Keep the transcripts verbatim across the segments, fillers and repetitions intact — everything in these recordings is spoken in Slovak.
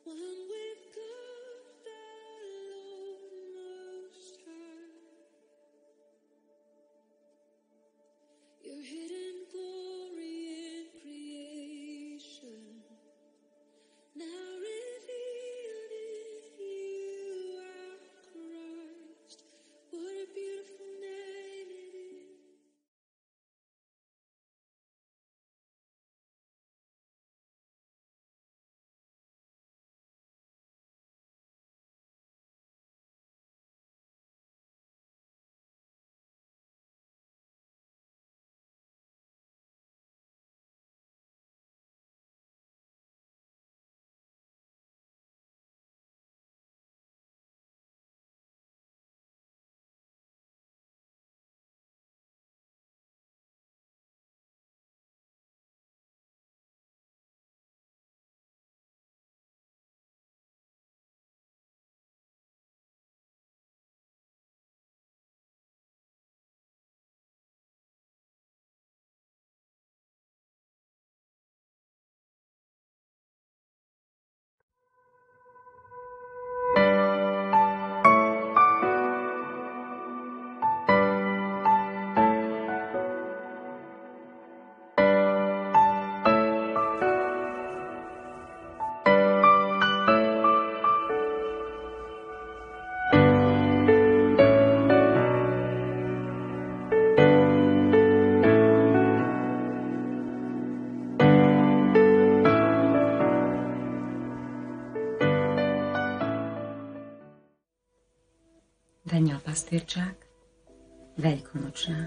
Daniel Pastierčák, Veľkonočná.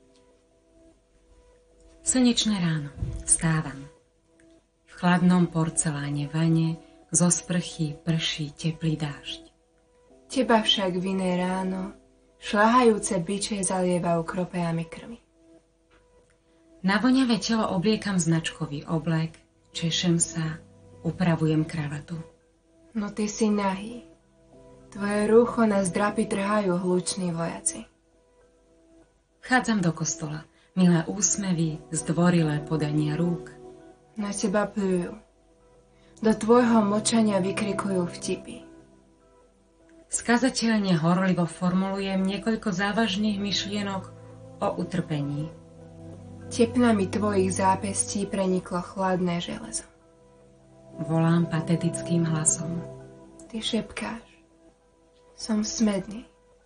Slnečné ráno, vstávam. V chladnom porceláne vane zo sprchy prší teplý dážď. Teba však v iné ráno šľahajúce biče zalievajú kropejami krvi. Na voňavé telo obliekam značkový oblek, češem sa, upravujem kravatu. No ty si nahý. Tvoje rúcho na zdrapy trhajú hluční vojaci. Vchádzam do kostola. Milé úsmevy, zdvorilé podania rúk. Na teba plujú. Do tvojho močania vykrikujú vtipy. Skazateľne horlivo formulujem niekoľko závažných myšlienok o utrpení. Tepnami tvojich zápestí preniklo chladné železo. Volám patetickým hlasom. Ty šepkáš. Som smedný.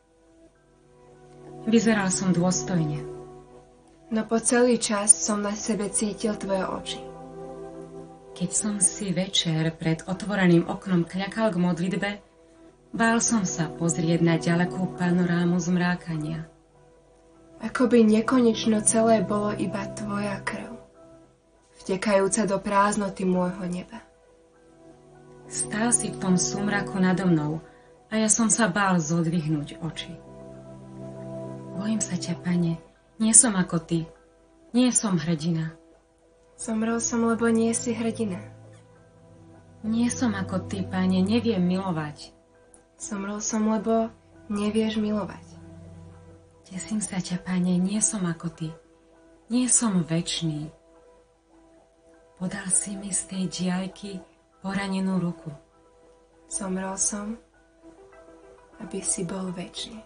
Vyzeral som dôstojne. No po celý čas som na sebe cítil tvoje oči. Keď som si večer pred otvoreným oknom kľakal k modlitbe, bál som sa pozrieť na ďalekú panorámu zmrákania. Akoby nekonečno celé bolo iba tvoja krv, vtekajúca do prázdnoty môjho neba. Stál si v tom sumraku nado mnou a ja som sa bál zodvihnúť oči. Bojím sa ťa, Pane, nie som ako ty, nie som hrdina. Zomrel som, lebo nie si hrdina. Nie som ako ty, Pane, neviem milovať. Zomrel som, lebo nevieš milovať. Desím sa ťa, Pane, nie som ako ty, nie som večný. Podal si mi z tej diaľky poranenú ruku. Zomrel som, aby si bol večný.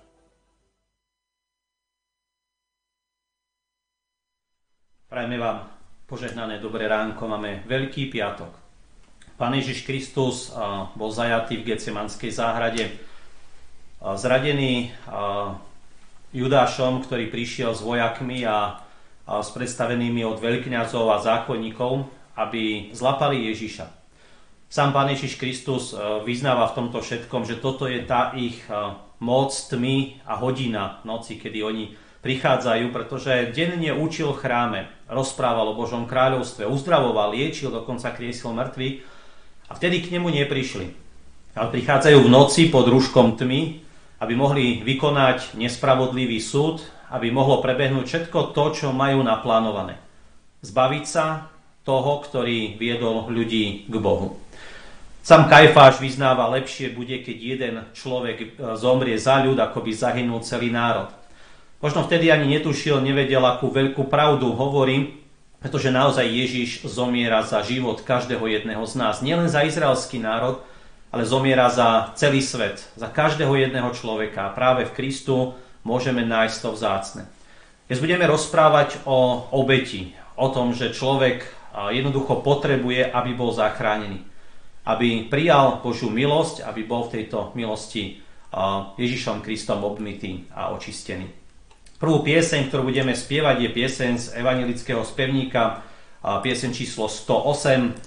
Prajme vám požehnané dobré ránko, máme Veľký piatok. Pán Ježiš Kristus bol zajatý v Getsemanskej záhrade, zradený Judášom, ktorý prišiel s vojakmi a s predstavenými od veľkňazov a zákonníkov, aby zlapali Ježiša. Sám Pán Ježiš Kristus vyznáva v tomto všetkom, že toto je tá ich moc tmy a hodina noci, kedy oni prichádzajú, pretože denne učil v chráme, rozprával o Božom kráľovstve, uzdravoval, liečil, dokonca kriesil mŕtvych a vtedy k nemu neprišli. Ale prichádzajú v noci pod rúškom tmy, aby mohli vykonať nespravodlivý súd, aby mohlo prebehnúť všetko to, čo majú naplánované. Zbaviť sa toho, ktorý viedol ľudí k Bohu. Sám Kajfáš vyznáva, lepšie bude, keď jeden človek zomrie za ľud, ako by zahynul celý národ. Možno vtedy ani netušil, nevedel, akú veľkú pravdu hovorí, pretože naozaj Ježiš zomiera za život každého jedného z nás. Nielen za izraelský národ, ale zomiera za celý svet, za každého jedného človeka. A práve v Kristu môžeme nájsť to vzácne. Dnes budeme rozprávať o obeti, o tom, že človek jednoducho potrebuje, aby bol zachránený. Aby prijal Božiu milosť, aby bol v tejto milosti Ježišom Kristom obmytý a očistený. Prvú pieseň, ktorú budeme spievať, je pieseň z evanjelického spevníka, pieseň číslo sto osem.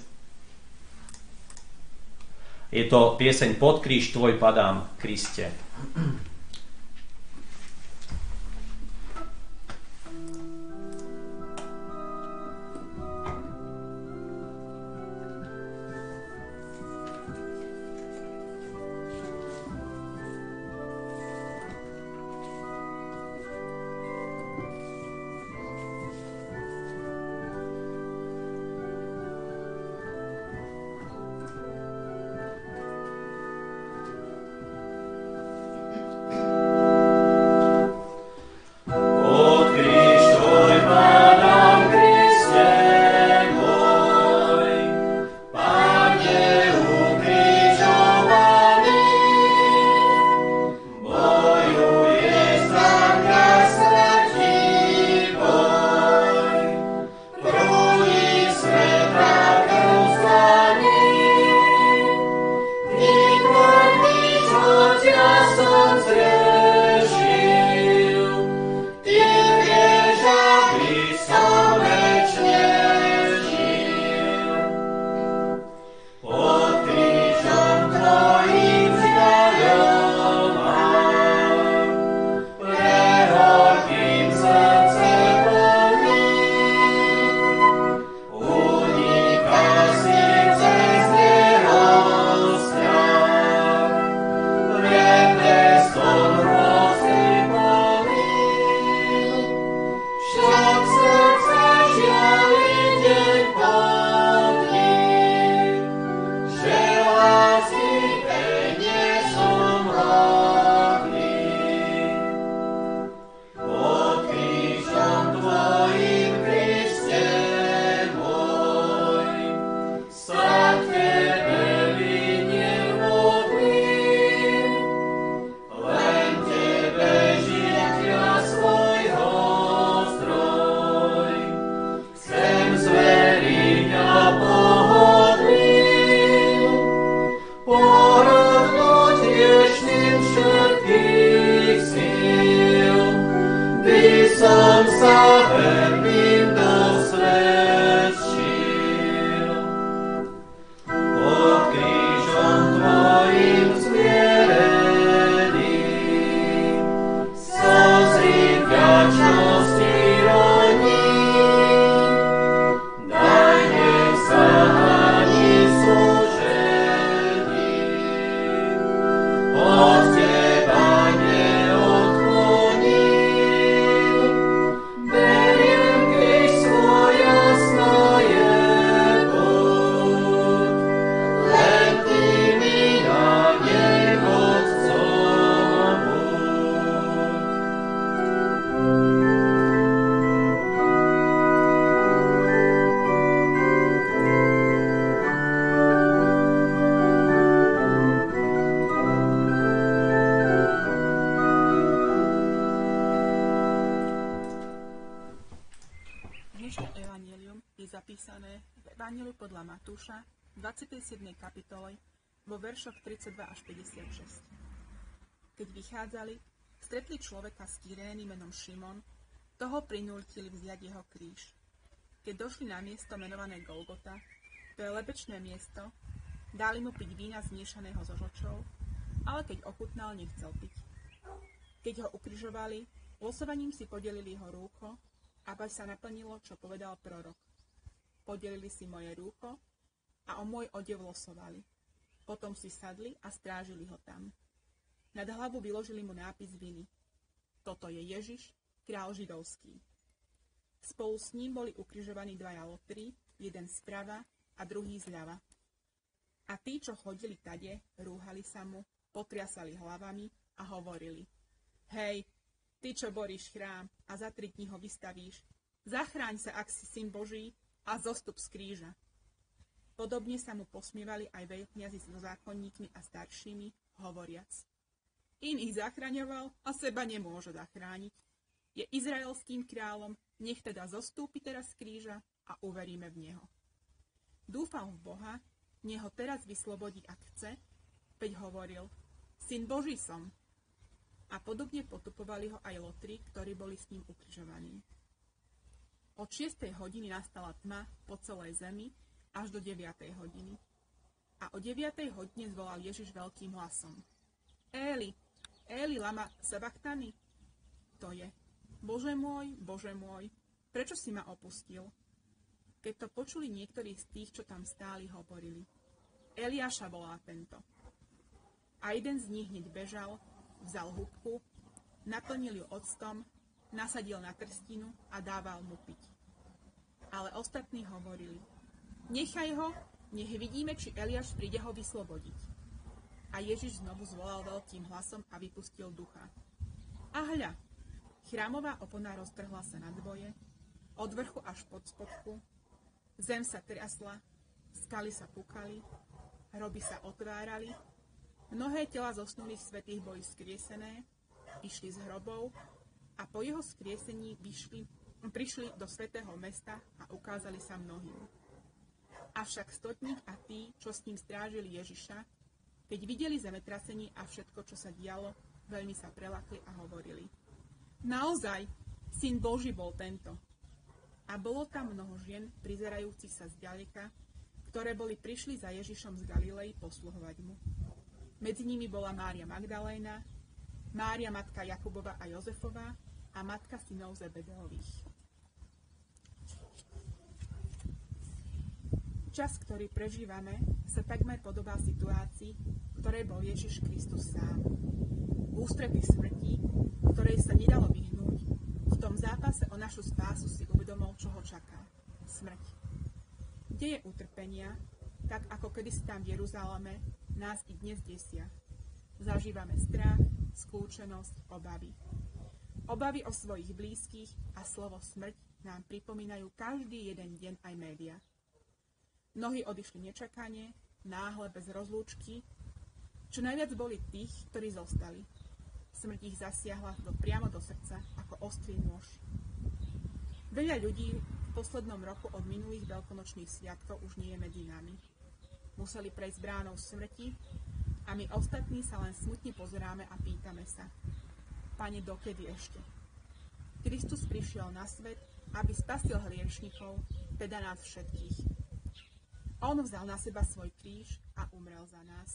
Je to pieseň Pod kríž tvoj padám, Kriste. zapísané v Evanjeliu podľa Matúša v dvadsiatej siedmej kapitole vo veršoch tridsaťdva až päťdesiatšesť. Keď vychádzali, stretli človeka z Kyrény menom Šimon, toho prinútili vziať jeho kríž. Keď došli na miesto menované Golgota, to je lebečné miesto, dali mu piť vína zmiešaného so žlčou, ale keď ochutnal, nechcel piť. Keď ho ukrižovali, losovaním si podelili jeho rúcho, aby sa naplnilo, čo povedal prorok. Podelili si moje rúcho a o môj odev losovali. Potom si sadli a strážili ho tam. Nad hlavu vyložili mu nápis viny. Toto je Ježiš, kráľ židovský. Spolu s ním boli ukrižovaní dvaja lotri, jeden zprava a druhý zľava. A tí, čo chodili tade, rúhali sa mu, potriasali hlavami a hovorili: Hej, ty, čo boríš chrám a za tri dní ho vystavíš, Zachráň sa, ak si syn Boží, a zostup z kríža. Podobne sa mu posmievali aj veľkňazi so zákonníkmi a staršími, hovoriac: Iných zachraňoval a seba nemôže zachrániť. Je izraelským kráľom, nech teda zostúpi teraz z kríža a uveríme v neho. Dúfal v Boha, nech ho teraz vyslobodí, ak chce, veď hovoril: Syn Boží som. A podobne potupovali ho aj lotri, ktorí boli s ním ukrižovaní. Od šiestej hodiny nastala tma po celej zemi až do deviatej hodiny. A o deviatej hodine zvolal Ježiš veľkým hlasom: Éli, Éli lama sabachthani? To je: Bože môj, Bože môj, prečo si ma opustil? Keď to počuli niektorí z tých, čo tam stáli, hovorili: Eliáša volá tento. A jeden z nich hneď bežal, vzal húbku, naplnil ju octom, nasadil na trstinu a dával mu piť. Ale ostatní hovorili: Nechaj ho, nech vidíme, či Eliáš príde ho vyslobodiť. A Ježiš znovu zvolal veľkým hlasom a vypustil ducha. A hľa, chrámová opona roztrhla sa na dvoje, od vrchu až pod spodku, zem sa triasla, skaly sa pukali, hroby sa otvárali, mnohé tela zosnulých svätých boli skriesené, išli z hrobov a po jeho skriesení vyšli, prišli do svätého mesta a ukázali sa mnohým. Avšak stotník a tí, čo s ním strážili Ježiša, keď videli zemetrasenie a všetko, čo sa dialo, veľmi sa prelakli a hovorili: Naozaj, syn Boží bol tento. A bolo tam mnoho žien, prizerajúcich sa zďaleka, ktoré boli prišli za Ježišom z Galilei posluhovať mu. Medzi nimi bola Mária Magdaléna, Mária matka Jakubova a Jozefova a matka synov Zebedeových. Čas, ktorý prežívame, sa takmer podobá situácii, v ktorej bol Ježiš Kristus sám. V ústretí smrti, ktorej sa nedalo vyhnúť, v tom zápase o našu spásu si uvedomil, čo ho čaká. Smrť. Deje utrpenia, tak ako kedysi tam v Jeruzaleme, nás i dnes desia. Zažívame strach, skľúčenosť, obavy. Obavy o svojich blízkych a slovo smrť nám pripomínajú každý jeden deň aj média. Mnohí odišli nečakane, náhle, bez rozlúčky. Čo najviac boli tých, ktorí zostali. Smrť ich zasiahla do, priamo do srdca, ako ostrý nôž. Veľa ľudí v poslednom roku od minulých veľkonočných sviatkov už nie je medzi nami. Museli prejsť bránou smrti a my ostatní sa len smutne pozeráme a pýtame sa: Pane, dokedy ešte? Kristus prišiel na svet, aby spasil hriešnikov, teda nás všetkých. On vzal na seba svoj kríž a umrel za nás.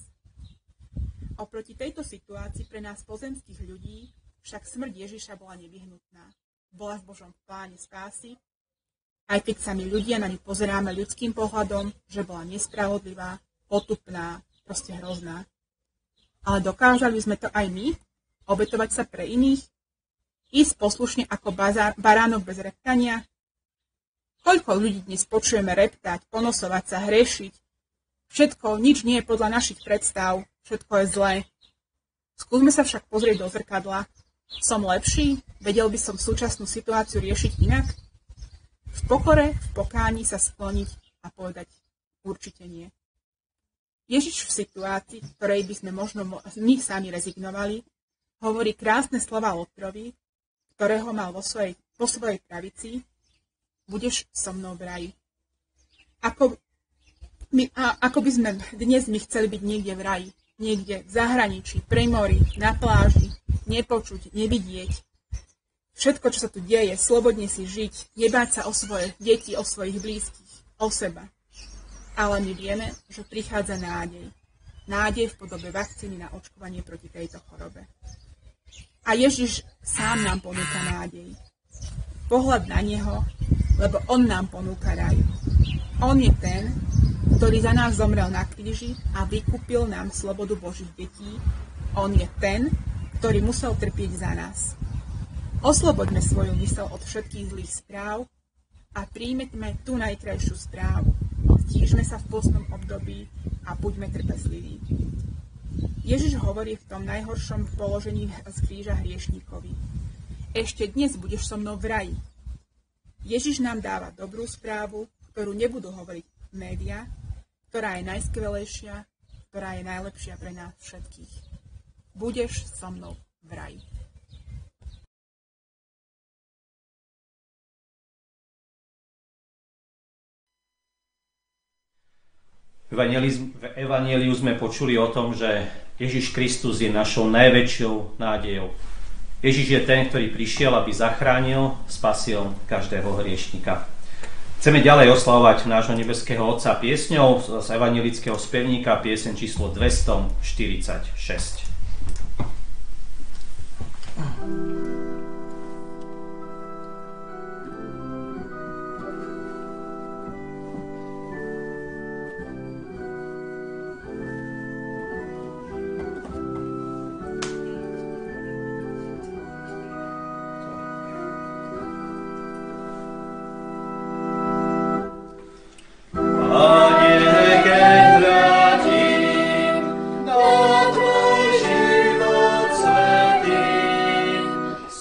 Oproti tejto situácii pre nás pozemských ľudí však smrť Ježiša bola nevyhnutná. Bola v Božom pláne spásy, aj keď sa my ľudia na ňu pozeráme ľudským pohľadom, že bola nespravodlivá, potupná, proste hrozná. Ale dokážali sme to aj my, obetovať sa pre iných, ísť poslušne ako bazár, baránok bez reptania. Koľko ľudí dnes počujeme reptať, ponosovať sa, hrešiť. Všetko, nič nie je podľa našich predstav, všetko je zlé. Skúsme sa však pozrieť do zrkadla. Som lepší? Vedel by som súčasnú situáciu riešiť inak? V pokore, v pokáni sa skloniť a povedať určite nie. Ježiš v situácii, ktorej by sme možno my sami rezignovali, hovorí krásne slova Lotrovi, ktorého mal vo svojej, vo svojej pravici: Budeš so mnou v raji. Ako, my, a, ako by sme dnes my chceli byť niekde v raji, niekde v zahraničí, pri mori, na pláži, nepočuť, nevidieť. Všetko, čo sa tu deje, slobodne si žiť, nebáť sa o svoje deti, o svojich blízkych, o seba. Ale my vieme, že prichádza nádej. Nádej v podobe vakcíny na očkovanie proti tejto chorobe. A Ježiš sám nám ponúka nádej. Pohľad na neho, lebo on nám ponúka raj. On je ten, ktorý za nás zomrel na kríži a vykúpil nám slobodu Božích detí. On je ten, ktorý musel trpieť za nás. Osloboďme svoju myseľ od všetkých zlých správ a príjmeme tú najkrajšiu správu. Stížme sa v postnom období a buďme trpezliví. Ježiš hovorí v tom najhoršom položení z kríža hriešníkovi: Ešte dnes budeš so mnou v raji. Ježiš nám dáva dobrú správu, ktorú nebudú hovoriť médiá, ktorá je najskvelejšia, ktorá je najlepšia pre nás všetkých. Budeš so mnou v raji. V Evanjeliu sme počuli o tom, že Ježiš Kristus je našou najväčšou nádejou. Ježiš je ten, ktorý prišiel, aby zachránil, spasil každého hriešnika. Chceme ďalej oslavovať nášho nebeského Otca piesňou z evanjelického spevníka, pieseň číslo dvestoštyridsaťšesť. Na tvoj život svätý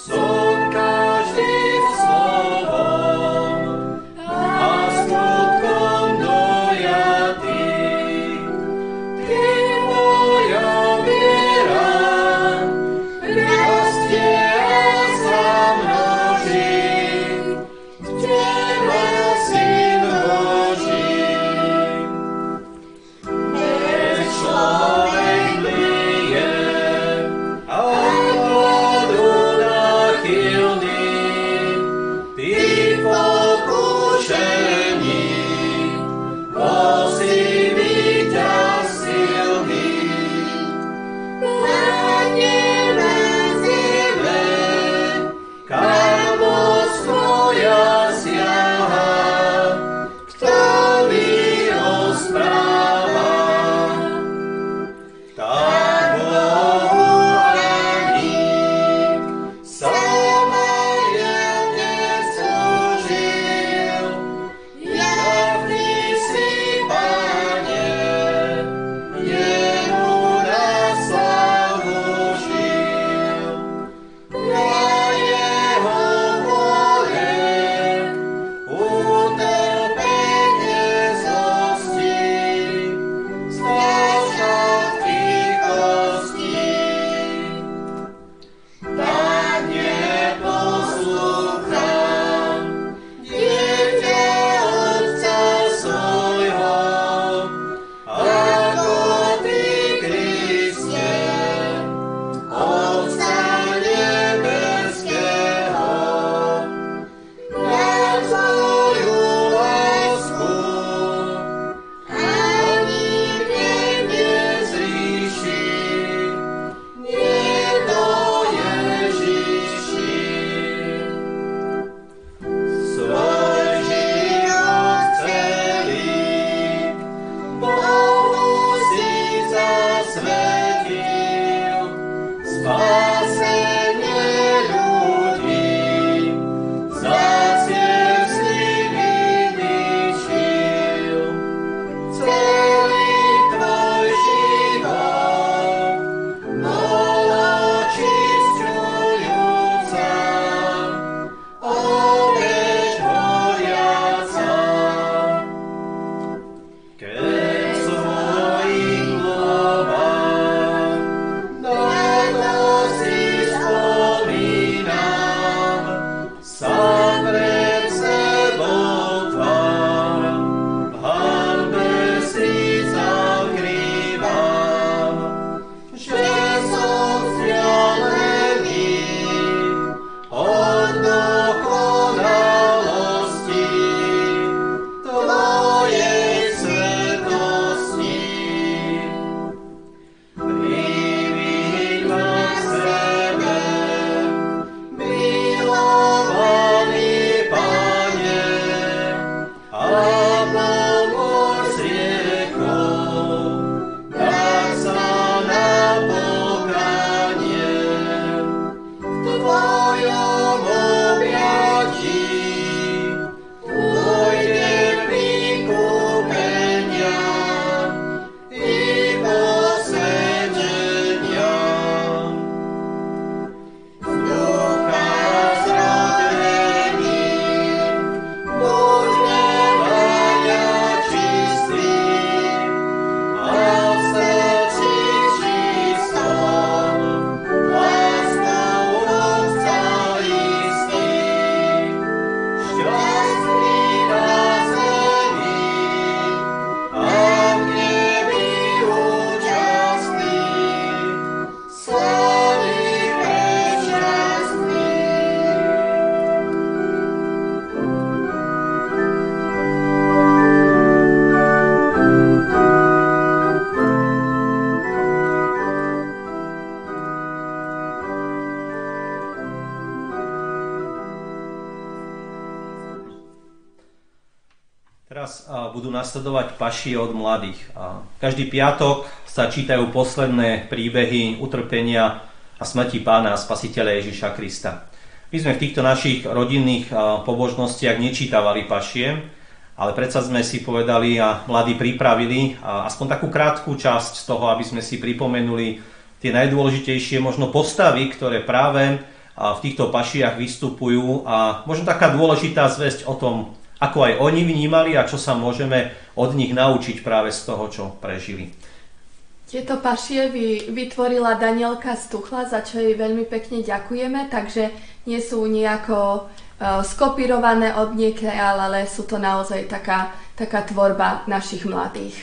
Teraz budú nasledovať pašie od mladých. Každý piatok sa čítajú posledné príbehy utrpenia a smrti Pána a Spasiteľa Ježiša Krista. My sme v týchto našich rodinných pobožnostiach nečítavali pašie, ale predsa sme si povedali a mladí pripravili aspoň takú krátku časť z toho, aby sme si pripomenuli tie najdôležitejšie možno postavy, ktoré práve v týchto pašiach vystupujú a možno taká dôležitá zvesť o tom, ako aj oni vnímali a čo sa môžeme od nich naučiť práve z toho, čo prežili. Tieto pašie vytvorila Danielka Stuchla, za čo jej veľmi pekne ďakujeme, takže nie sú nejako uh, skopírované od niekiaľ, ale sú to naozaj taká, taká tvorba našich mladých.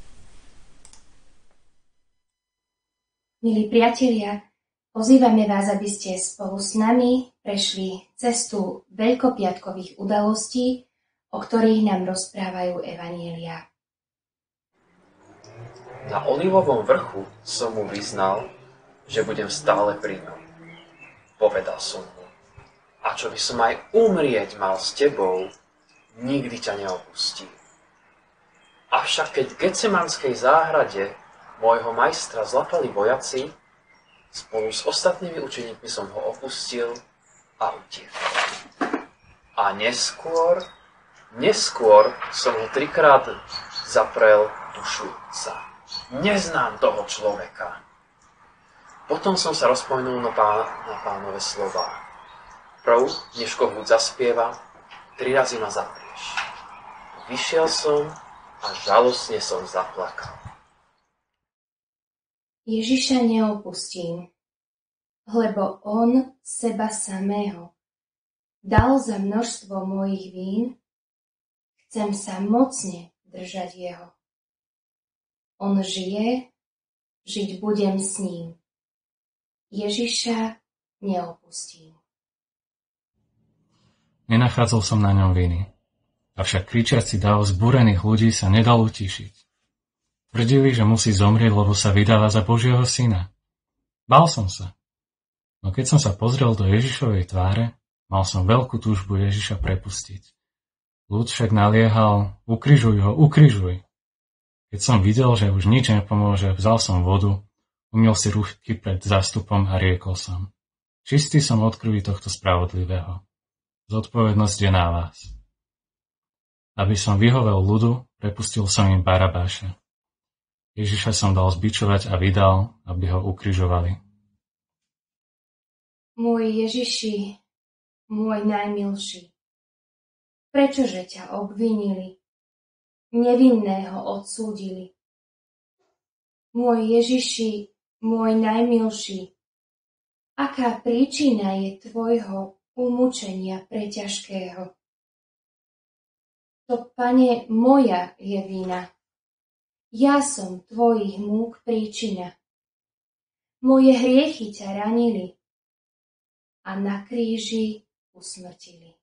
Milí priatelia, pozývame vás, aby ste spolu s nami prešli cestu veľkopiatkových udalostí, o ktorých nám rozprávajú evanjelia. Na Olivovom vrchu som mu vyznal, že budem stále pri ňom. Povedal som mu, a čo by som aj umrieť mal s tebou, nikdy ťa neopustím. Avšak keď v Getsemanskej záhrade môjho majstra zlapali vojaci, spolu s ostatnými učeníkmi som ho opustil a utiekol. A neskôr Neskôr som ho trikrát zaprel tušujúca. Neznám toho človeka. Potom som sa rozpomenul na, pán, na Pánove slová. Prv, než kohút zaspieva, tri razy ma zaprieš. Vyšiel som a žalostne som zaplakal. Ježiša neopustím, lebo on seba samého dal za množstvo mojich vín. Chcem sa mocne držať jeho. On žije, žiť budem s ním. Ježiša neopustím. Nenachádzal som na ňom viny. Avšak kričiaci dáv zbúrených ľudí sa nedal utíšiť. Tvrdili, že musí zomrieť, lebo sa vydáva za Božieho syna. Bál som sa. No keď som sa pozrel do Ježišovej tváre, mal som veľkú túžbu Ježiša prepustiť. Ľud však naliehal, ukrižuj ho, ukrižuj. Keď som videl, že už nič nepomôže, vzal som vodu, umyl si ruky pred zástupom a riekol som. Čistý som od krvi tohto spravodlivého. Zodpovednosť je na vás. Aby som vyhovel ľudu, prepustil som im Barabáša. Ježiša som dal zbičovať a vydal, aby ho ukrižovali. Môj Ježiši, môj najmilší, prečože ťa obvinili, nevinného odsúdili? Môj Ježiši, môj najmilší, aká príčina je tvojho umúčenia preťažkého? To, Pane, moja je vina. Ja som tvojich múk príčina. Moje hriechy ťa ranili a na kríži usmrtili.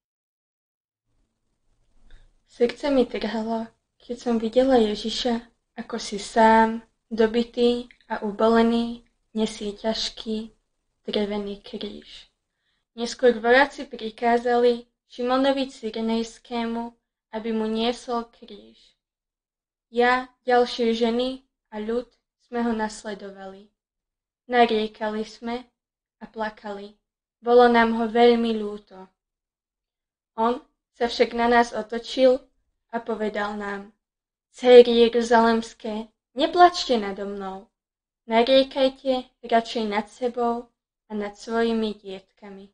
Srdce mi trhalo, keď som videla Ježiša, ako si sám, dobitý a ubolený, nesie ťažký drevený kríž. Neskôr vojaci prikázali Šimonovi Cyrenejskému, aby mu niesol kríž. Ja, ďalšie ženy a ľud sme ho nasledovali. Nariekali sme a plakali. Bolo nám ho veľmi ľúto. On sa však na nás otočil a povedal nám: Céry Jeruzalemské, neplačte nado mnou, nariekajte radšej nad sebou a nad svojimi dietkami.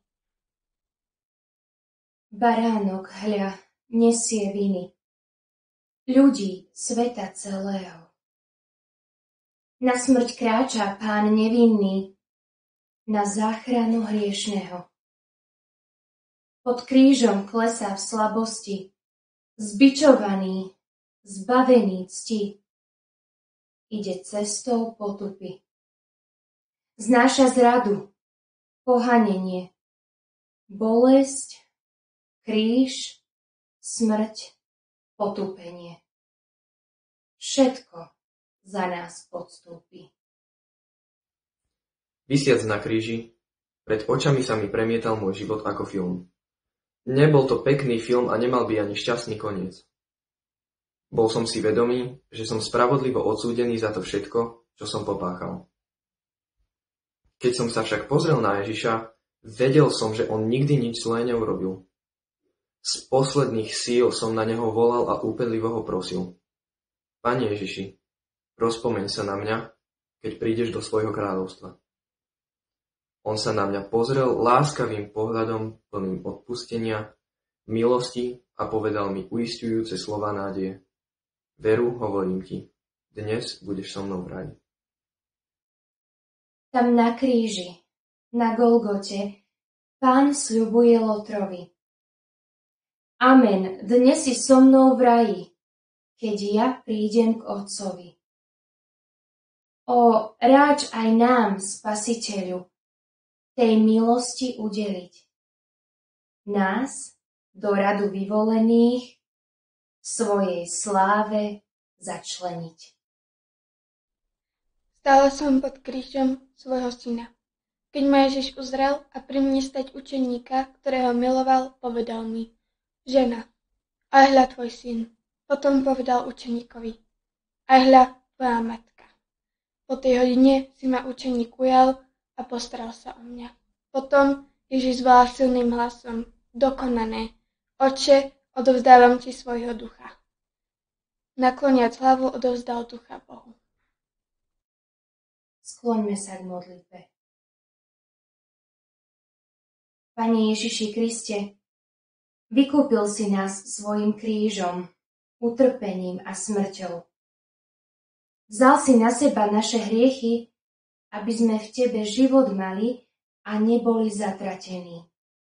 Baránok, hľa, nesie viny ľudí sveta celého. Na smrť kráča Pán nevinný, na záchranu hriešného. Pod krížom klesá v slabosti, zbičovaný, zbavený cti. Ide cestou potupy. Znáša zradu, pohanenie, bolesť, kríž, smrť, potupenie. Všetko za nás podstúpi. Visiac na kríži, pred očami sa mi premietal môj život ako film. Nebol to pekný film a nemal by ani šťastný koniec. Bol som si vedomý, že som spravodlivo odsúdený za to všetko, čo som popáchal. Keď som sa však pozrel na Ježiša, vedel som, že on nikdy nič zlé neurobil. Z posledných síl som na neho volal a úpenlivo ho prosil. Pane Ježiši, rozpomeň sa na mňa, keď prídeš do svojho kráľovstva. On sa na mňa pozrel láskavým pohľadom plným odpustenia, milosti a povedal mi uisťujúce slová nádeje. Veru, hovorím ti, dnes budeš so mnou v raji. Tam na kríži, na Golgote, Pán sľubuje Lotrovi. Amen, dnes si so mnou v raji, keď ja prídem k Otcovi. O, ráč aj nám, Spasiteľu, tej milosti udeliť. Nás, do radu vyvolených, svojej sláve začleniť. Stála som pod krížom svojho syna. Keď ma Ježiš uzrel a pri mne stať učeníka, ktorého miloval, povedal mi, žena, aj hľa tvoj syn. Potom povedal učeníkovi, aj hľa tvoja matka. Po tej hodine si ma učeník ujal a postaral sa o mňa. Potom Ježiš zvolal silným hlasom, dokonané, Otče, odovzdávam ti svojho ducha. Nakloniac hlavu odovzdal ducha Bohu. Skloňme sa k modlitbe. Pane Ježiši Kriste, vykúpil si nás svojim krížom, utrpením a smrťou. Vzal si na seba naše hriechy, aby sme v Tebe život mali a neboli zatratení.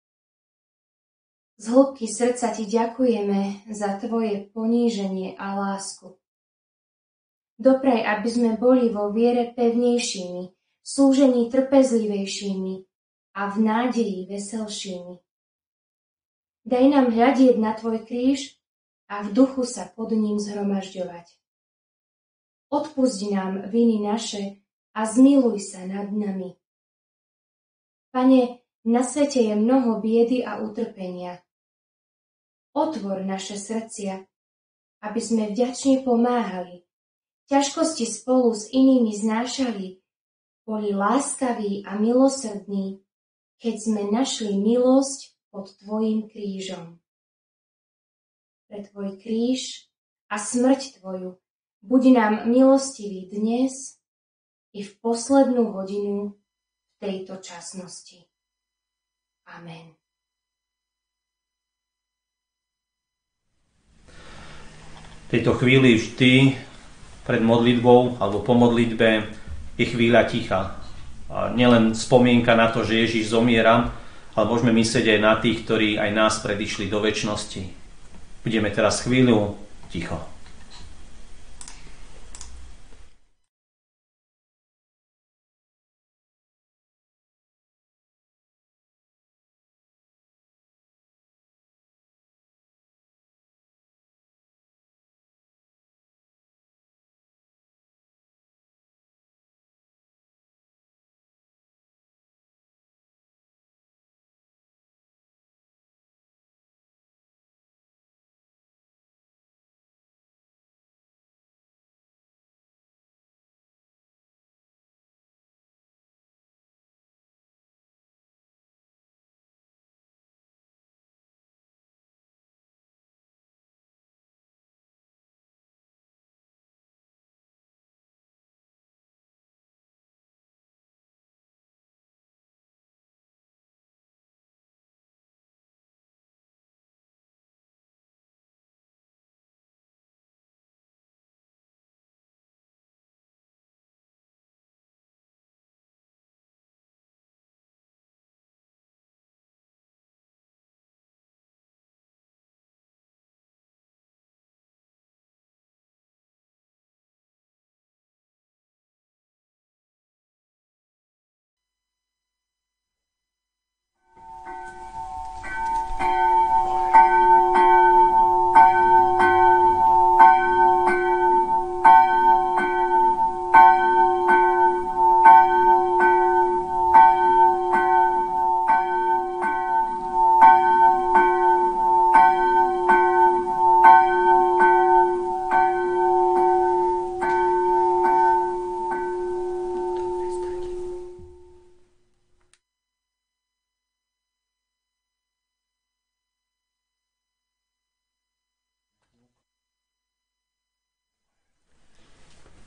Z hĺbky srdca Ti ďakujeme za Tvoje poníženie a lásku. Dopraj, aby sme boli vo viere pevnejšími, v slúžení trpezlivejšími a v nádeji veselšími. Daj nám hľadieť na Tvoj kríž a v duchu sa pod ním zhromažďovať. Odpusť nám viny naše a zmiluj sa nad nami. Pane, na svete je mnoho biedy a utrpenia. Otvor naše srdcia, aby sme vďačne pomáhali, ťažkosti spolu s inými znášali, boli láskaví a milosrdní, keď sme našli milosť pod Tvojim krížom. Pre Tvoj kríž a smrť Tvoju buď nám milostivý dnes i v poslednú hodinu v tejto časnosti. Amen. V tejto chvíli vždy pred modlitbou alebo po modlitbe je chvíľa ticha. A nielen spomienka na to, že Ježiš zomiera, ale môžeme myslieť aj na tých, ktorí aj nás predišli do večnosti. Budeme teraz chvíľu ticho.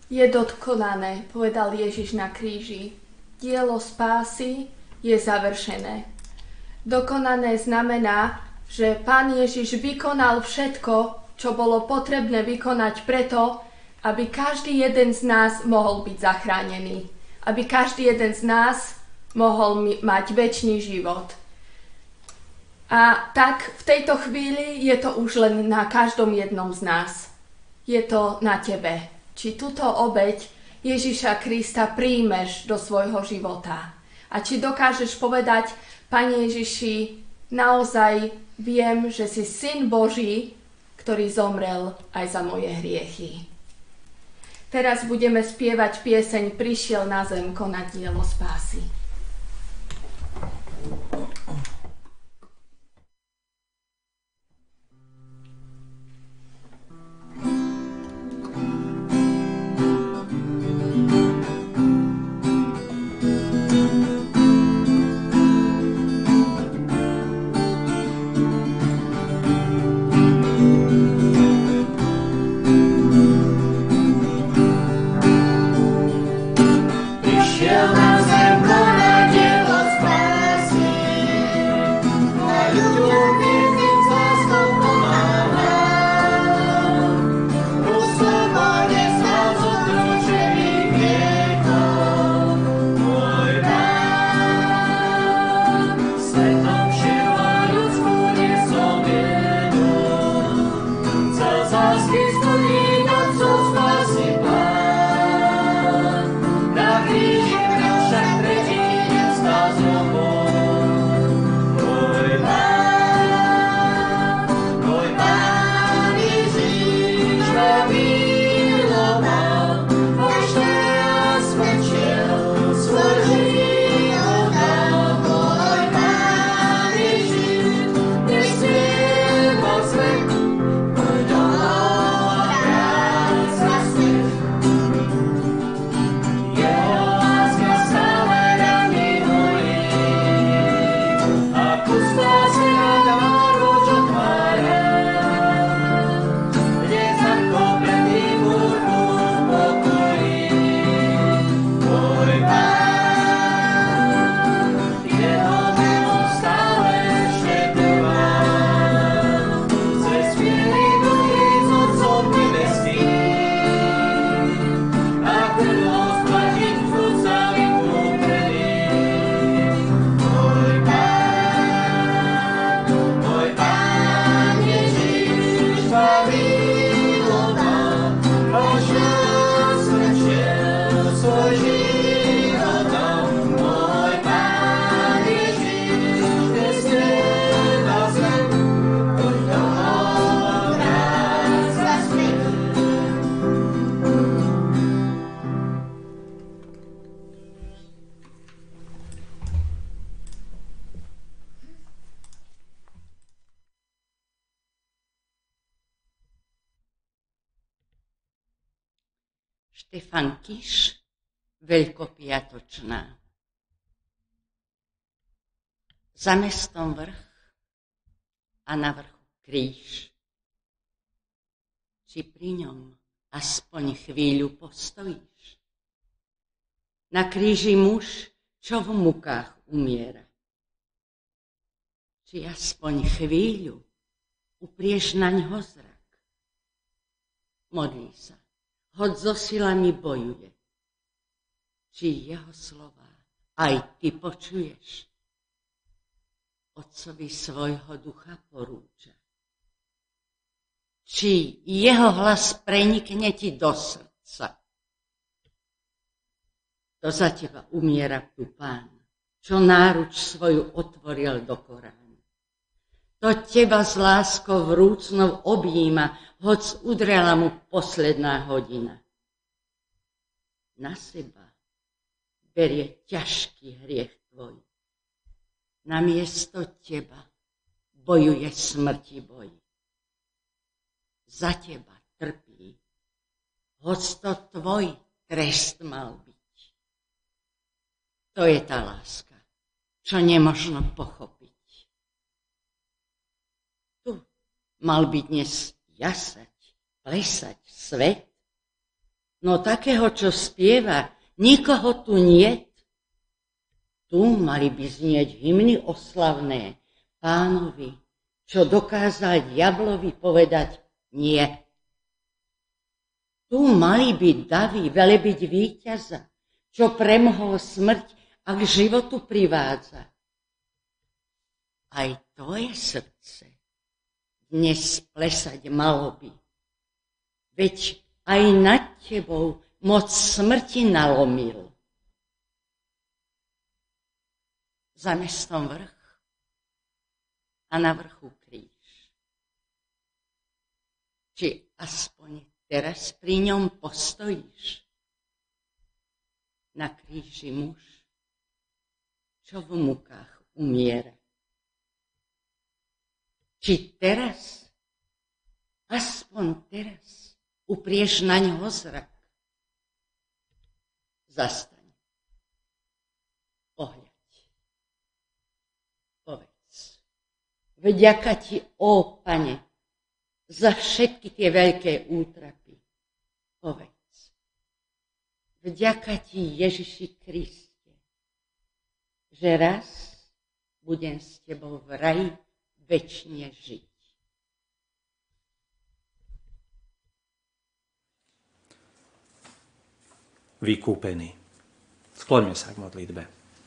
Je dokonané, povedal Ježiš na kríži. Dielo spásy je završené. Dokonané znamená, že Pán Ježiš vykonal všetko, čo bolo potrebné vykonať preto, aby každý jeden z nás mohol byť zachránený. Aby každý jeden z nás mohol mať večný život. A tak v tejto chvíli je to už len na každom jednom z nás. Je to na tebe. Či túto obeť Ježiša Krista príjmeš do svojho života. A či dokážeš povedať, Pane Ježiši, naozaj viem, že si Syn Boží, ktorý zomrel aj za moje hriechy. Teraz budeme spievať pieseň Prišiel na zem konať dielo spásy. Štefan Kiš, Veľkopiatočná. Za mestom vrch a na vrchu kríž. Či pri ňom aspoň chvíľu postojíš? Na kríži muž, čo v mukách umiera. Či aspoň chvíľu uprieš naňho zrak. Modlí sa, hoď so silami bojuje. Či jeho slová aj ty počuješ? Otcovi svojho ducha porúča. Či jeho hlas prenikne ti do srdca? To za teba umiera tu Pán, čo náruč svoju otvoril do Koránu. To teba s láskou vrúcnou objíma, hoc udrela mu posledná hodina. Na seba berie ťažký hriech tvoj. Namiesto teba bojuje smrti boj. Za teba trpí, hoc to tvoj trest mal byť. To je tá láska, čo nemožno pochopiť. Tu mal byť dnes jasať, plesať svet, No takého, čo spieva, nikoho tu niet. Tu mali by znieť hymny oslavné Pánovi, čo dokázal diablovi povedať nie. Tu mali byť davy velebiť víťaza, čo premohol smrť a k životu privádza. Aj tvoje srdce dnes plesať malo by, veď aj nad tebou moc smrti nalomil. Za mestom vrch a na vrchu kríž. Či aspoň teraz pri ňom postojíš? Na kríži muž, čo v mukách umiera. Či teraz, aspoň teraz, uprieš na ňo zrak. Zastaň. Pohľad. Povedz. Vďaka ti, ó Pane, za všetky tie veľké útrapy. Povedz. Vďaka ti, Ježiši Kriste, že raz budem s tebou v raji večne žiť. Vykúpený. Skloňme sa k modlitbe.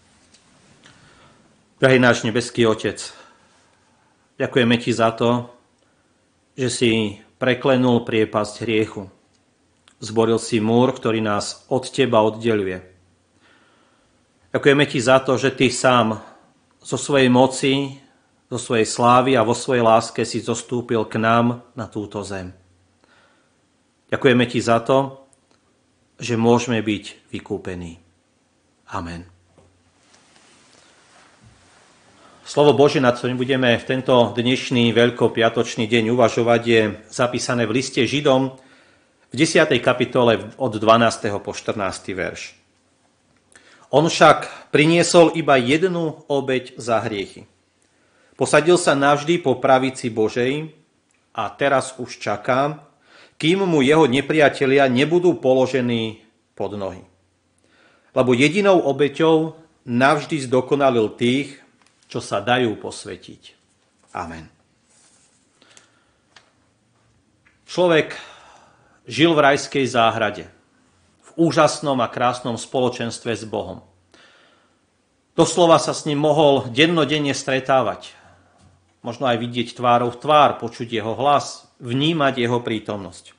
Drahý náš nebeský Otec, ďakujeme ti za to, že si preklenul priepasť hriechu. Zboril si múr, ktorý nás od teba oddeľuje. Ďakujeme ti za to, že ty sám zo svojej moci, zo svojej slávy a vo svojej láske si zostúpil k nám na túto zem. Ďakujeme ti za to, že môžeme byť vykúpení. Amen. Slovo Božie, nad ktorým budeme v tento dnešný veľkopiatočný deň uvažovať, je zapísané v liste Židom v desiatej kapitole od dvanásteho po štrnásty verš. On však priniesol iba jednu obeť za hriechy. Posadil sa navždy po pravici Božej a teraz už čaká, kým mu jeho nepriatelia nebudú položení pod nohy. Lebo jedinou obeťou navždy zdokonalil tých, čo sa dajú posvetiť. Amen. Človek žil v rajskej záhrade, v úžasnom a krásnom spoločenstve s Bohom. Doslova sa s ním mohol dennodenne stretávať. Možno aj vidieť tvárou v tvár, počuť jeho hlas, vnímať jeho prítomnosť.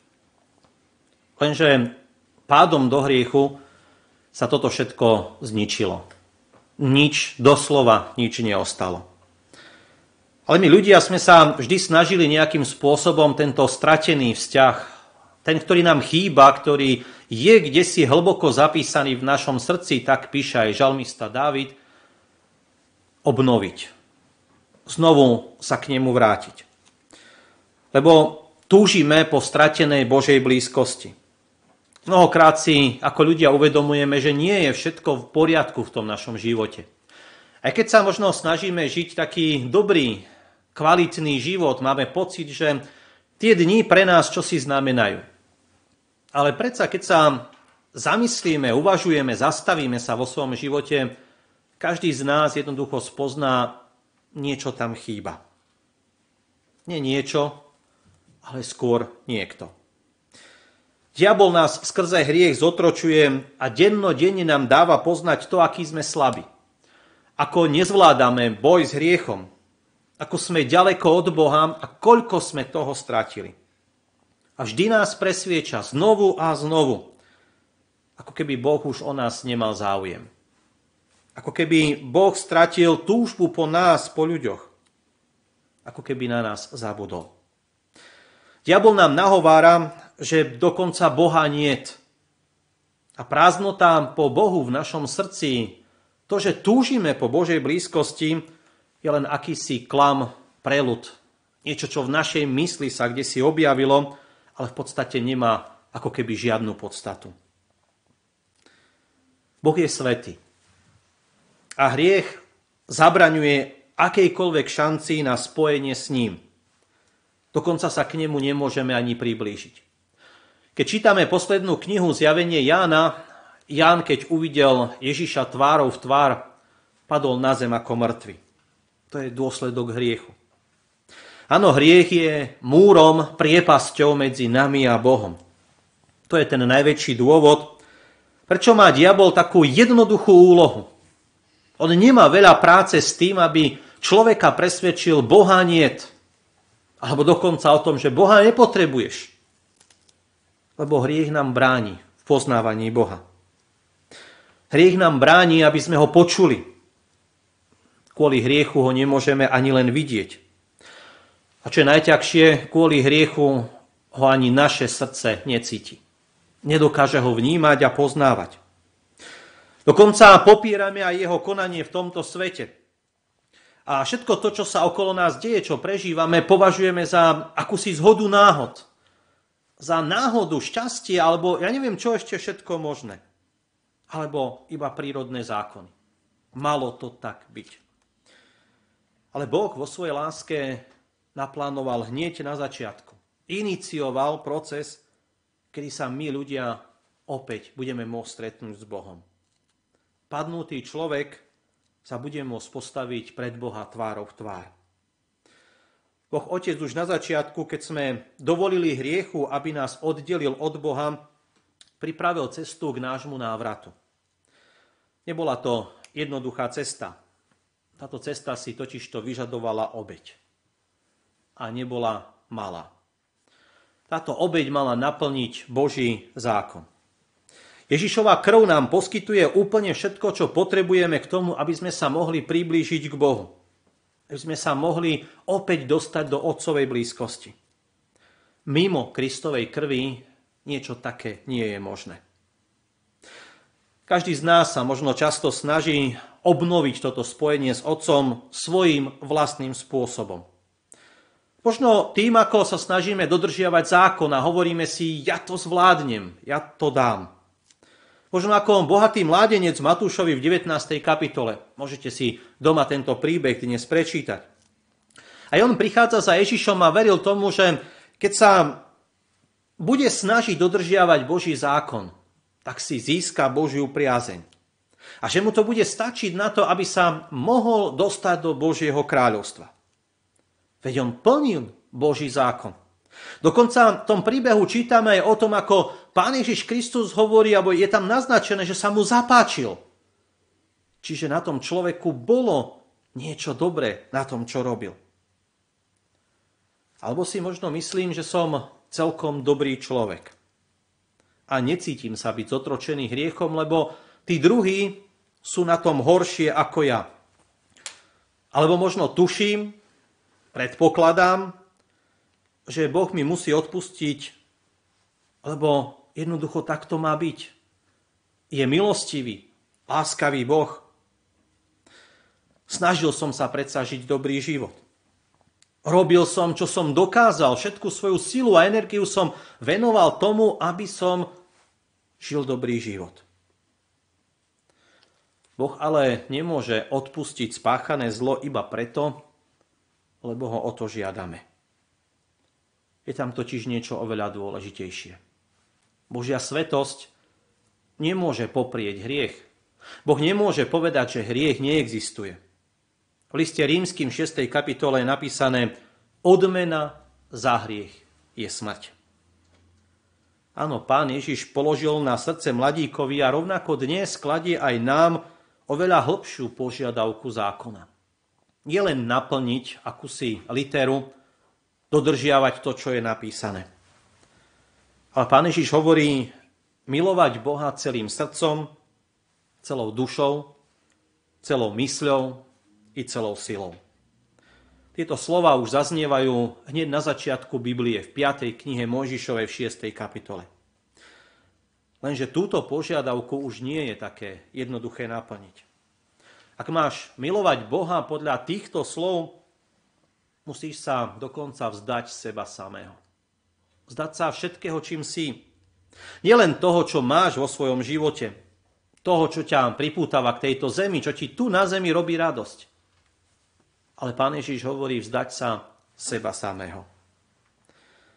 Lenže pádom do hriechu sa toto všetko zničilo. Nič, doslova nič neostalo. Ale my ľudia sme sa vždy snažili nejakým spôsobom tento stratený vzťah, ten, ktorý nám chýba, ktorý je kdesi hlboko zapísaný v našom srdci, tak píše aj žalmista Dávid, obnoviť. Znovu sa k nemu vrátiť. Lebo túžime po stratenej Božej blízkosti. Mnohokrát si ako ľudia uvedomujeme, že nie je všetko v poriadku v tom našom živote. Aj keď sa možno snažíme žiť taký dobrý, kvalitný život, máme pocit, že tie dni pre nás čosi znamenajú. Ale predsa, keď sa zamyslíme, uvažujeme, zastavíme sa vo svojom živote, každý z nás jednoducho spozná, niečo tam chýba. Nie niečo, ale skôr niekto. Diabol nás skrze hriech zotročuje a dennodenne nám dáva poznať to, aký sme slabí. Ako nezvládame boj s hriechom. Ako sme ďaleko od Boha a koľko sme toho stratili. A vždy nás presvieča znovu a znovu. Ako keby Boh už o nás nemal záujem. Ako keby Boh stratil túžbu po nás, po ľuďoch. Ako keby na nás zabudol. Diabol nám nahovára, že dokonca Boha niet. A prázdnota po Bohu v našom srdci, to, že túžime po Božej blízkosti, je len akýsi klam, preľud. Niečo, čo v našej mysli sa kdesi objavilo, ale v podstate nemá ako keby žiadnu podstatu. Boh je svätý. A hriech zabraňuje akejkoľvek šanci na spojenie s ním. Dokonca sa k nemu nemôžeme ani priblížiť. Keď čítame poslednú knihu Zjavenie Jána, Ján, keď uvidel Ježiša tvárou v tvár, padol na zem ako mŕtvy. To je dôsledok hriechu. Áno, hriech je múrom, priepasťou medzi nami a Bohom. To je ten najväčší dôvod, prečo má diabol takú jednoduchú úlohu. On nemá veľa práce s tým, aby človeka presvedčil, Boha niet. Alebo dokonca o tom, že Boha nepotrebuješ. Lebo hriech nám bráni v poznávaní Boha. Hriech nám bráni, aby sme ho počuli. Kvôli hriechu ho nemôžeme ani len vidieť. A čo je najťažšie, kvôli hriechu ho ani naše srdce necíti. Nedokáže ho vnímať a poznávať. Dokonca popierame aj jeho konanie v tomto svete. A všetko to, čo sa okolo nás deje, čo prežívame, považujeme za akúsi zhodu náhod. Za náhodu, šťastie, alebo ja neviem, čo ešte všetko možné. Alebo iba prírodné zákony. Malo to tak byť. Ale Boh vo svojej láske naplánoval hneď na začiatku. Inicioval proces, kedy sa my ľudia opäť budeme môcť stretnúť s Bohom. Padnutý človek sa bude môcť postaviť pred Boha tvárou v tvár. Boh Otec už na začiatku, keď sme dovolili hriechu, aby nás oddelil od Boha, pripravil cestu k nášmu návratu. Nebola to jednoduchá cesta. Táto cesta si totižto vyžadovala obeť. A nebola malá. Táto obeť mala naplniť Boží zákon. Ježišova krv nám poskytuje úplne všetko, čo potrebujeme k tomu, aby sme sa mohli priblížiť k Bohu. Aby sme sa mohli opäť dostať do Otcovej blízkosti. Mimo Kristovej krvi niečo také nie je možné. Každý z nás sa možno často snaží obnoviť toto spojenie s Otcom svojím vlastným spôsobom. Možno tým, ako sa snažíme dodržiavať zákon a hovoríme si, ja to zvládnem, ja to dám. Možno ako bohatý mládenec Matúšovi v devätnástej kapitole. Môžete si doma tento príbeh dnes prečítať. A on prichádza za Ježišom a veril tomu, že keď sa bude snažiť dodržiavať Boží zákon, tak si získa Božiu priazeň. A že mu to bude stačiť na to, aby sa mohol dostať do Božieho kráľovstva. Veď on plnil Boží zákon. Dokonca v tom príbehu čítame aj o tom, ako Pán Ježiš Kristus hovorí, alebo je tam naznačené, že sa mu zapáčil. Čiže na tom človeku bolo niečo dobré na tom, čo robil. Alebo si možno myslím, že som celkom dobrý človek. A necítim sa byť zotročený hriechom, lebo tí druhí sú na tom horšie ako ja. Alebo možno tuším, predpokladám, že Boh mi musí odpustiť, lebo jednoducho takto má byť. Je milostivý, láskavý Boh. Snažil som sa predsa žiť dobrý život. Robil som, čo som dokázal, všetku svoju silu a energiu som venoval tomu, aby som žil dobrý život. Boh ale nemôže odpustiť spáchané zlo iba preto, lebo ho o to žiadame. Je tam totiž niečo oveľa dôležitejšie. Božia svetosť nemôže poprieť hriech. Boh nemôže povedať, že hriech neexistuje. V liste Rímskym šiestej kapitole je napísané: odmena za hriech je smrť. Áno, Pán Ježiš položil na srdce mladíkovi a rovnako dnes kladie aj nám oveľa hlbšiu požiadavku zákona. Nie len naplniť akúsi literu, dodržiavať to, čo je napísané. Ale Pán Ježiš hovorí milovať Boha celým srdcom, celou dušou, celou mysľou i celou silou. Tieto slova už zaznievajú hneď na začiatku Biblie v piatej knihe Mojžišovej v šiestej kapitole. Lenže túto požiadavku už nie je také jednoduché naplniť. Ak máš milovať Boha podľa týchto slov, musíš sa dokonca vzdať seba samého. Vzdať sa všetkého, čím si. Nielen toho, čo máš vo svojom živote, toho, čo ťa pripútava k tejto zemi, čo ti tu na zemi robí radosť. Ale Pán Ježiš hovorí vzdať sa seba samého. A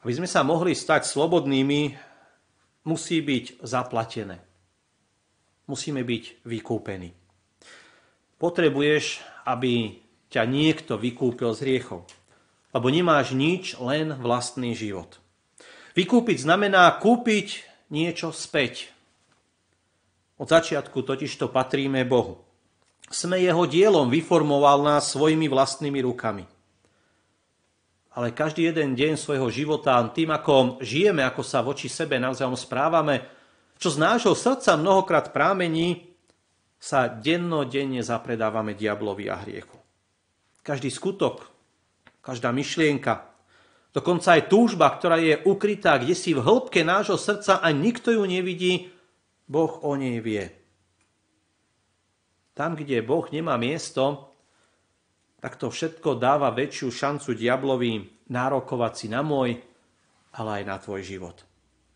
Aby sme sa mohli stať slobodnými, musí byť zaplatené. Musíme byť vykúpení. Potrebuješ, aby ťa niekto vykúpil z hriechov, lebo nemáš nič, len vlastný život. Vykúpiť znamená kúpiť niečo späť. Od začiatku totižto patríme Bohu. Sme jeho dielom, vyformoval nás svojimi vlastnými rukami. Ale každý jeden deň svojho života, tým ako žijeme, ako sa voči sebe navzájom správame, čo z nášho srdca mnohokrát prámení, sa dennodenne zapredávame diablovi a hriechu. Každý skutok, každá myšlienka, dokonca aj túžba, ktorá je ukrytá kdesi v hĺbke nášho srdca a nikto ju nevidí, Boh o nej vie. Tam, kde Boh nemá miesto, tak to všetko dáva väčšiu šancu diablovi nárokovať si na môj, ale aj na tvoj život.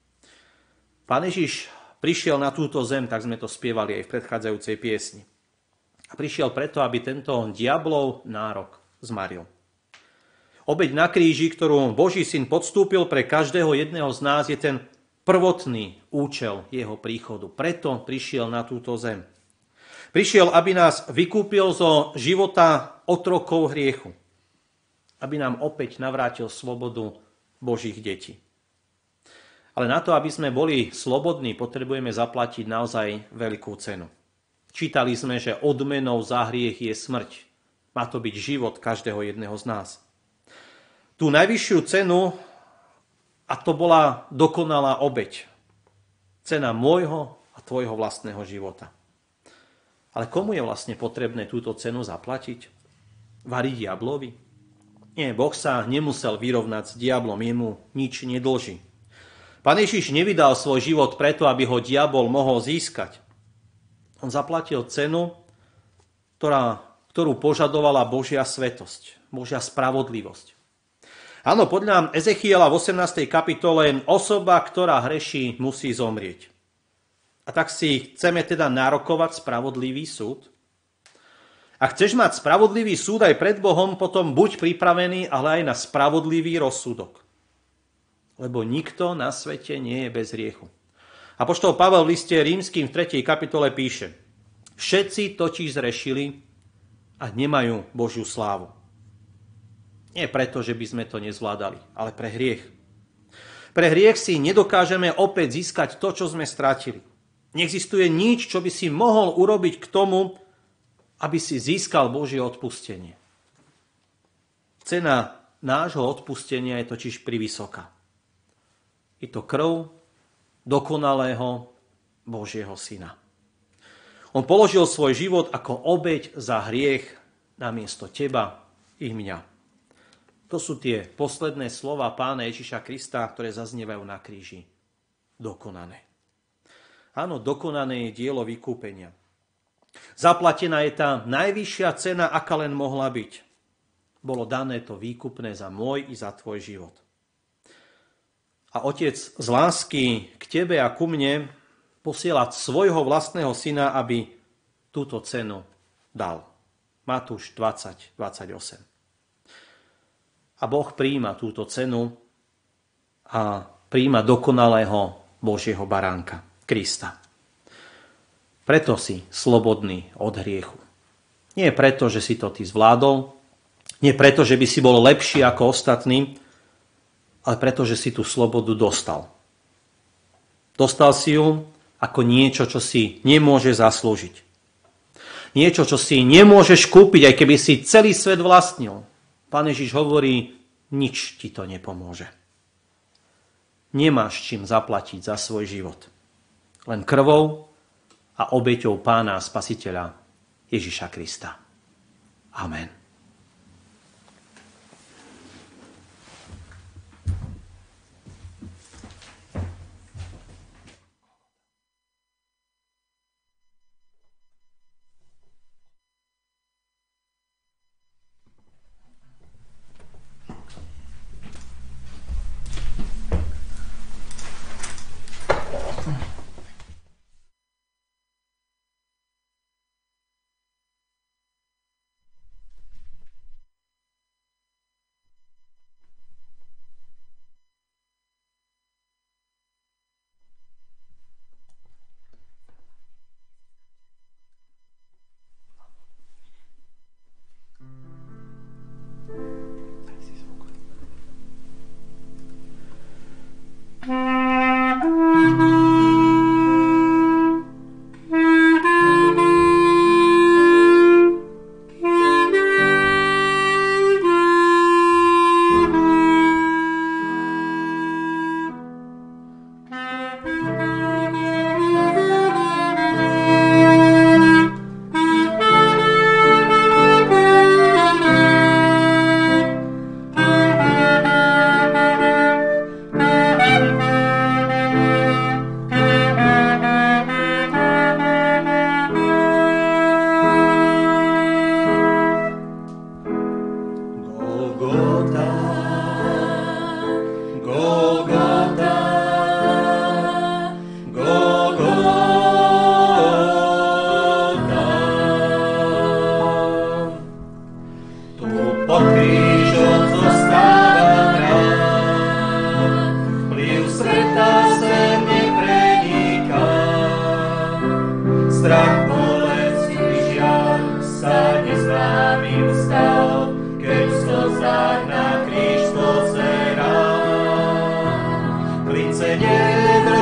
Pán Ježiš prišiel na túto zem, tak sme to spievali aj v predchádzajúcej piesni. A prišiel preto, aby tento diablov nárok zmaril. Obeť na kríži, ktorú Boží syn podstúpil pre každého jedného z nás, je ten prvotný účel jeho príchodu. Preto prišiel na túto zem. Prišiel, aby nás vykúpil zo života otrokov hriechu. Aby nám opäť navrátil slobodu Božích detí. Ale na to, aby sme boli slobodní, potrebujeme zaplatiť naozaj veľkú cenu. Čítali sme, že odmenou za hriech je smrť. Má to byť život každého jedného z nás. Tú najvyššiu cenu, a to bola dokonalá obeť. Cena môjho a tvojho vlastného života. Ale komu je vlastne potrebné túto cenu zaplatiť? Vari diablovi? Nie, Boh sa nemusel vyrovnať s diablom, jemu nič nedlží. Pán Ježiš nevydal svoj život preto, aby ho diabol mohol získať. On zaplatil cenu, ktorá, ktorú požadovala Božia svetosť, Božia spravodlivosť. Áno, podľa Ezechiela v osemnástej kapitole osoba, ktorá hreší, musí zomrieť. A tak si chceme teda nárokovať spravodlivý súd? Ak chceš mať spravodlivý súd aj pred Bohom, potom buď pripravený, ale aj na spravodlivý rozsudok. Lebo nikto na svete nie je bez hriechu. Apoštol Pavel v liste Rímskym v tretej kapitole píše: Všetci totiž zrešili a nemajú Božiu slávu. Nie preto, že by sme to nezvládali, ale pre hriech. Pre hriech si nedokážeme opäť získať to, čo sme stratili. Neexistuje nič, čo by si mohol urobiť k tomu, aby si získal Božie odpustenie. Cena nášho odpustenia je totiž privysoká. Je to krv dokonalého Božieho syna. On položil svoj život ako obeť za hriech namiesto teba i mňa. To sú tie posledné slova Pána Ježiša Krista, ktoré zaznievajú na kríži. Dokonané. Áno, dokonané je dielo vykúpenia. Zaplatená je tá najvyššia cena, aká len mohla byť. Bolo dané to výkupné za môj i za tvoj život. A Otec z lásky k tebe a ku mne posiela svojho vlastného syna, aby túto cenu dal. Matúš dvadsať dvadsaťosem. A Boh prijíma túto cenu a prijíma dokonalého Božieho baránka, Krista. Preto si slobodný od hriechu. Nie preto, že si to ty zvládol, nie preto, že by si bol lepší ako ostatní, ale preto, že si tú slobodu dostal. Dostal si ju ako niečo, čo si nemôže zaslúžiť. Niečo, čo si nemôžeš kúpiť, aj keby si celý svet vlastnil. Pán Ježiš hovorí, nič ti to nepomôže. Nemáš čím zaplatiť za svoj život. Len krvou a obeťou Pána a Spasiteľa Ježiša Krista. Amen.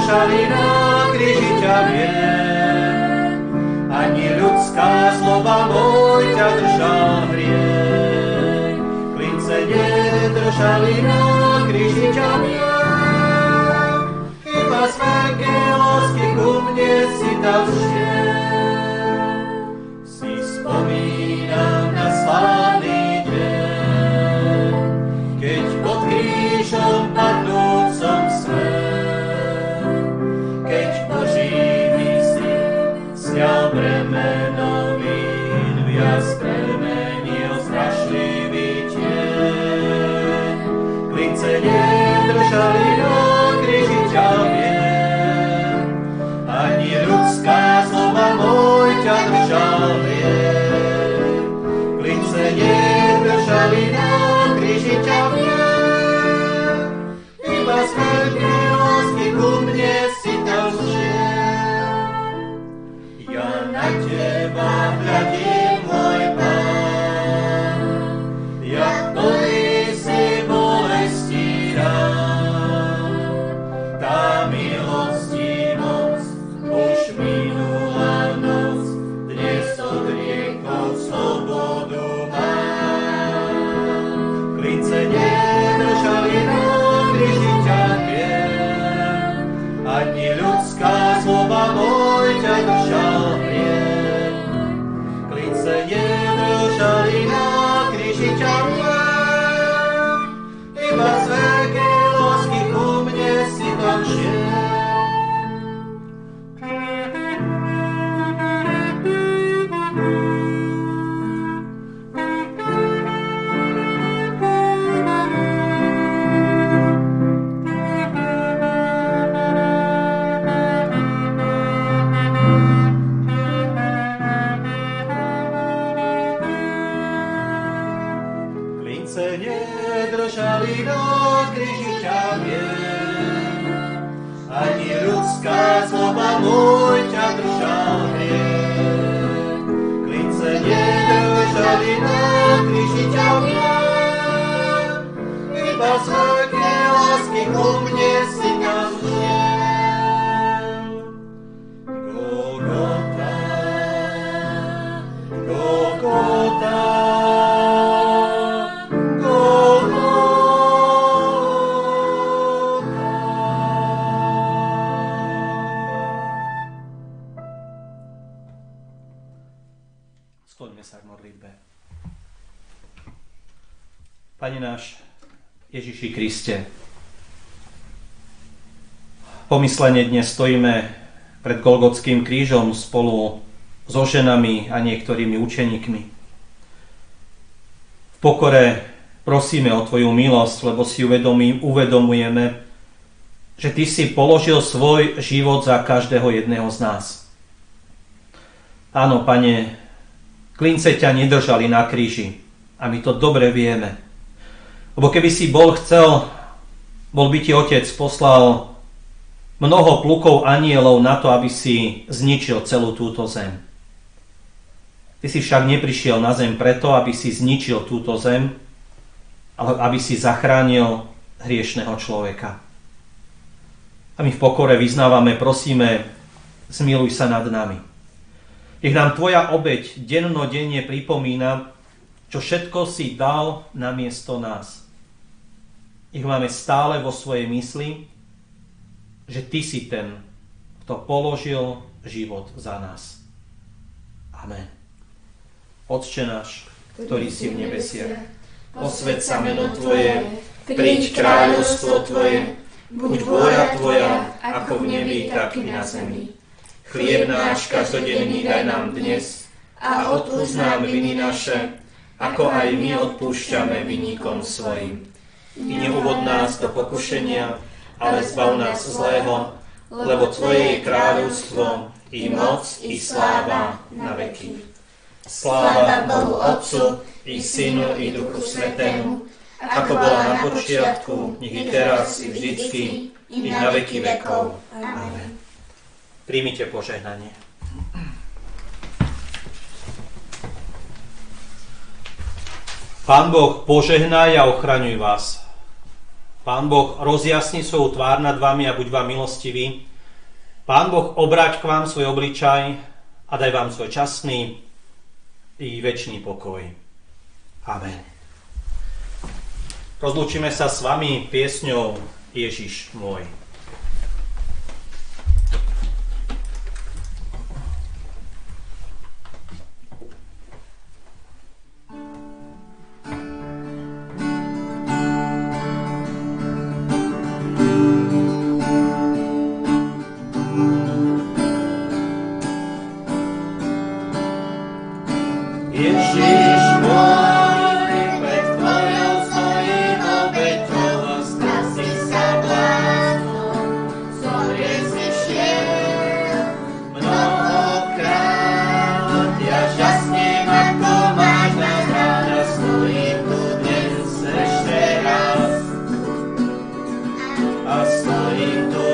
nedržali na kríži ťa viem, ani ľudská slova môj ťa držal hriech. Klince nedržali na kríži ťa viem, iba z veľkej lásky ku mne si dal všiel. Si spomínam na slávny deň, keď pod krížom padnúcom svet, keď Boží syn sňal bremeno vín, viac premenil strašlivý tieň. Klince nedržali na kríži ťa viem, ani ľudská slova môj ťa držal hriech. Klince nedržali na kríži ťa viem, iba z veľkej lásky ku mne si dal všiel. Ja na teba hľadím, môj Pán, jak plný si bolesti rán. Tá milostivosť už minula noc, dnes od riekov slobodu mám. Klince nedržali na kríži ťa viem, ani ľudská slova môj ťa držal hriech. Klince nedržali na kríži ťa viem, iba z veľkej lásky ku mne si tam šiel. Klince nedržali na kríži ťa viem, ani ľudská slova môj ťa držal hriech. Klince nedržali na kríži ťa viem, iba z veľkej lásky ku mne si tam všiel. Golgota, Golgota, skloňme sa k modlitbe. Pane náš Ježiši Kriste, pomyslene dnes stojíme pred Golgotským krížom spolu so ženami a niektorými učeníkmi. V pokore prosíme o Tvoju milosť, lebo si uvedomí, uvedomujeme, že Ty si položil svoj život za každého jedného z nás. Áno, Pane, klince ťa nedržali na kríži a my to dobre vieme. Lebo keby si bol chcel, bol by ti Otec poslal mnoho plukov anielov na to, aby si zničil celú túto zem. Ty si však neprišiel na zem preto, aby si zničil túto zem, ale aby si zachránil hriešného človeka. A my v pokore vyznávame, prosíme, zmiluj sa nad nami. Nech nám Tvoja obeť dennodenne pripomína, čo všetko si dal namiesto nás. Nech máme stále vo svojej mysli, že Ty si ten, kto položil život za nás. Amen. Otče náš, ktorý si v nebesiach, posväť sa meno Tvoje, príď kráľovstvo Tvoje, buď vôľa Tvoja, ako v nebi, tak i na zemi. Chlieb náš každodenný daj nám dnes a odpúsť nám viny naše, ako aj my odpúšťame vinníkom svojim. I neuvod nás do pokušenia, ale zbav nás zlého, lebo Tvoje je kráľovstvo, i moc, i sláva na veky. Sláva Bohu Otcu, i Synu, i Duchu Svätému, ako bola na počiatku, nech i teraz, i vždycky, i na veky vekov. Amen. Príjmite požehnanie. Pán Boh požehnaj a ochraňuj vás. Pán Boh rozjasni svoju tvár nad vami a buď vám milostivý Pán Boh obráť k vám svoj obličaj a daj vám svoj časný i večný pokoj. Amen. Rozlúčime sa s vami piesňou Ježiš môj. A stojím tu